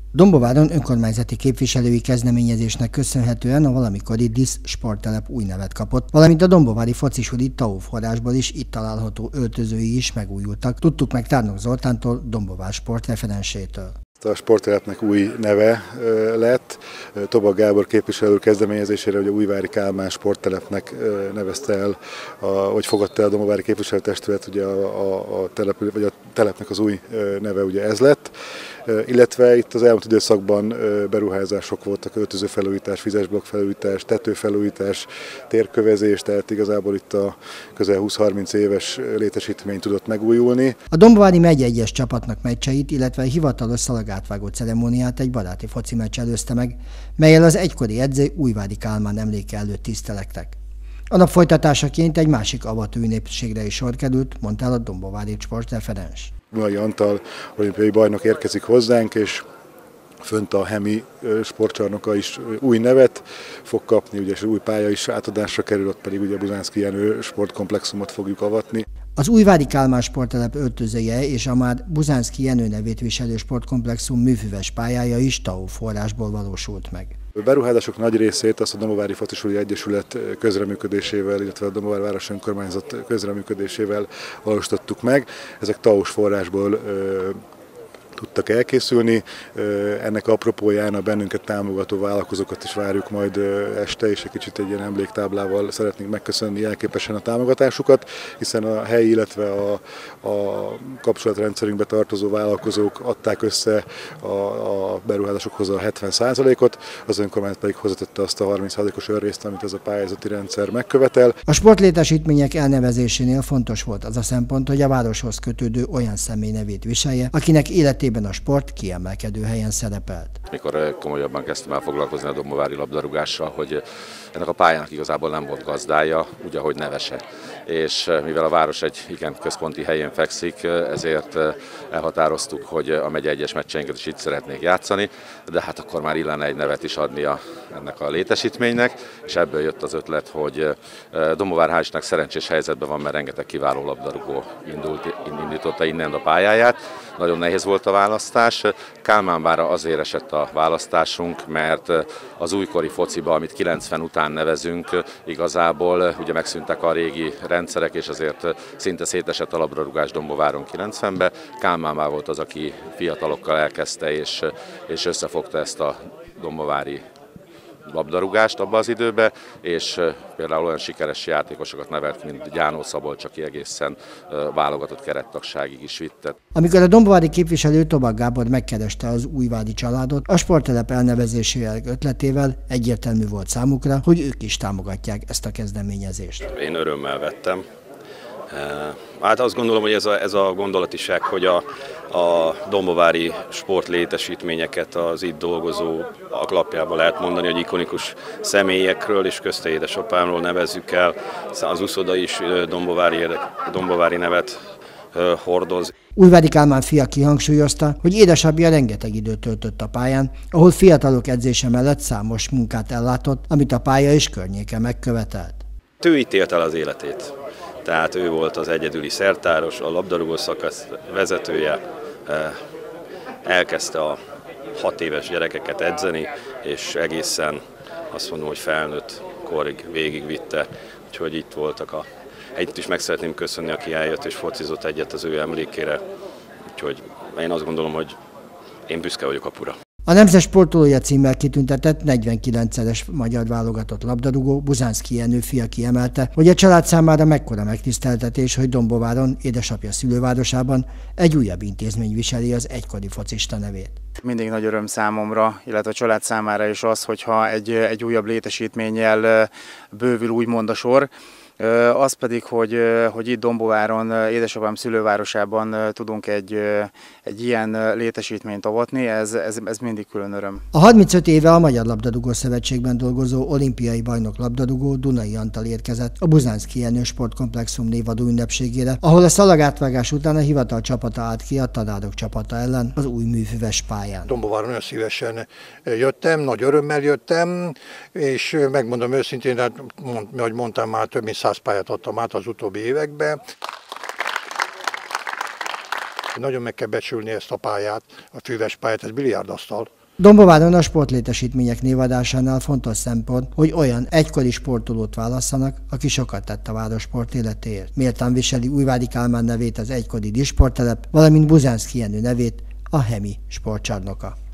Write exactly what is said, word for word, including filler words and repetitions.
Dombováron önkormányzati képviselői kezdeményezésnek köszönhetően a valamikori Disz sporttelep új nevet kapott, valamint a dombovári focisuli té á o forrásból is itt található öltözői is megújultak. Tudtuk meg Tárnok Zoltántól, Dombovár sport referensétől. A sporttelepnek új neve lett. Tobak Gábor képviselő kezdeményezésére, hogy a Újvári Kálmán sporttelepnek nevezte el, a, hogy fogadta el a Dombovári képviselőtestület, ugye a, a, a, települ, vagy a telepnek az új neve ugye ez lett. Illetve itt az elmúlt időszakban beruházások voltak, öltözőfelújítás, vizesblokk felújítás, tetőfelújítás, térkövezés, tehát igazából itt a közel húsz-harminc éves létesítmény tudott megújulni. A dombovári megye egyes csapatnak meccseit, illetve a hivatalos szalagátvágó ceremóniát egy baráti foci meccs előzte meg, mellyel az egykori edző Újvári Kálmán emléke előtt tisztelektek. A nap folytatásaként egy másik avató ünnepségre is sor került, mondta el a dombovári sportreferens. Bunai Antal olimpiai bajnok érkezik hozzánk, és fönt a Hemi sportcsarnoka is új nevet fog kapni, ugye, és új pálya is átadásra kerül, ott pedig ugye Buzánszky Jenő sportkomplexumot fogjuk avatni. Az Újvári Kálmán sporttelep öltözője és a már Buzánszky Jenő nevét viselő sportkomplexum műfüves pályája is té á o forrásból valósult meg. A beruházások nagy részét azt a Dombovári Focisuli Egyesület közreműködésével, illetve a Dombovár város önkormányzat közreműködésével valósítottuk meg. Ezek té á o-s forrásból ö, tudtak elkészülni. Ennek apropóján a bennünket támogató vállalkozókat is várjuk majd este, és egy kicsit egy ilyen emléktáblával szeretnénk megköszönni jelképesen a támogatásukat, hiszen a helyi, illetve a, a kapcsolatrendszerünkbe tartozó vállalkozók adták össze a, a beruházásokhoz a hetven százalékot, az önkormányzat pedig hozzátette azt a harminc százalékos önrészt, amit ez a pályázati rendszer megkövetel. A sportlétesítmények elnevezésénél fontos volt az a szempont, hogy a városhoz kötődő olyan személy nevét viselje, akinek életében a sport kiemelkedő helyen szerepelt. Mikor komolyabban kezdtem el foglalkozni a dombovári labdarúgással, hogy ennek a pályának igazából nem volt gazdája, úgy, ahogy nevese. És mivel a város egy igen központi helyén fekszik, ezért elhatároztuk, hogy a megye egyes meccseinket is itt szeretnék játszani, de hát akkor már illene egy nevet is adni a, ennek a létesítménynek, és ebből jött az ötlet, hogy Dombovár hál' Istennek szerencsés helyzetben van, mert rengeteg kiváló labdarúgó indult, indította innen a pályáját. Nagyon nehéz volt a választás. Kálmánvára azért esett a választásunk, mert az újkori fociba, amit kilencven után nevezünk, igazából ugye megszűntek a régi rendszerek, és azért szinte szétesett a labdarúgás Dombováron kilencvenben. Kálmánvár volt az, aki fiatalokkal elkezdte, és, és összefogta ezt a dombovári labdarúgást abba az időbe, és például olyan sikeres játékosokat nevelt, mint Gyánó Szabolcs, aki egészen válogatott kerettagságig is vitte. Amikor a dombovári képviselő Tobak Gábor megkereste az újvári családot, a sporttelep elnevezésével ötletével egyértelmű volt számukra, hogy ők is támogatják ezt a kezdeményezést. Én örömmel vettem. Hát azt gondolom, hogy ez a, ez a gondolatiság, hogy a, a dombovári sportlétesítményeket az itt dolgozó alapjában lehet mondani, hogy ikonikus személyekről és közte édesapámról nevezzük el. Az uszoda is dombovári, dombovári nevet hordoz. Újvári Kálmán fia kihangsúlyozta, hogy édesapja rengeteg időt töltött a pályán, ahol fiatalok edzése mellett számos munkát ellátott, amit a pálya és környéke megkövetelt. Ő itt élt el az életét. Tehát ő volt az egyedüli szertáros, a labdarúgó szakasz vezetője, elkezdte a hat éves gyerekeket edzeni, és egészen azt mondom, hogy felnőtt korig végigvitte, úgyhogy itt voltak a... Egyet is meg szeretném köszönni, aki eljött és focizott egyet az ő emlékére, úgyhogy én azt gondolom, hogy én büszke vagyok apura. A nemzet sportolója címmel kitüntetett negyvenkilencszeres magyar válogatott labdarúgó Buzánszky Jenő fia kiemelte, hogy a család számára mekkora megtiszteltetés, hogy Dombováron, édesapja szülővárosában egy újabb intézmény viseli az egykori focista nevét. Mindig nagy öröm számomra, illetve a család számára is az, hogyha egy, egy újabb létesítménnyel bővül úgymond a sor. Az pedig, hogy, hogy itt Dombováron, édesapám szülővárosában tudunk egy, egy ilyen létesítményt avatni, ez, ez, ez mindig külön öröm. A harmincöt éve a Magyar Labdarúgó Szövetségben dolgozó olimpiai bajnok labdarúgó Bunai Antal érkezett a Buzánszky Jenő sportkomplexum névadó ünnepségére, ahol a szalagátvágás után a hivatal csapata állt ki a tanárok csapata ellen az új műfüves pályán. Dombováron nagyon szívesen jöttem, nagy örömmel jöttem, és megmondom őszintén, hát, ahogy mondtam, már több mint száz pályát adtam át az utóbbi években. nagyon meg kell becsülni ezt a pályát, a füves pályát, ez biliárdasztal. Dombováron a sportlétesítmények névadásánál fontos szempont, hogy olyan egykori sportolót válasszanak, aki sokat tett a városport életéért. Méltán viseli Újvári Kálmán nevét az egykori disporttelep, valamint Buzánszky Jenő nevét, a Hemi sportcsarnoka.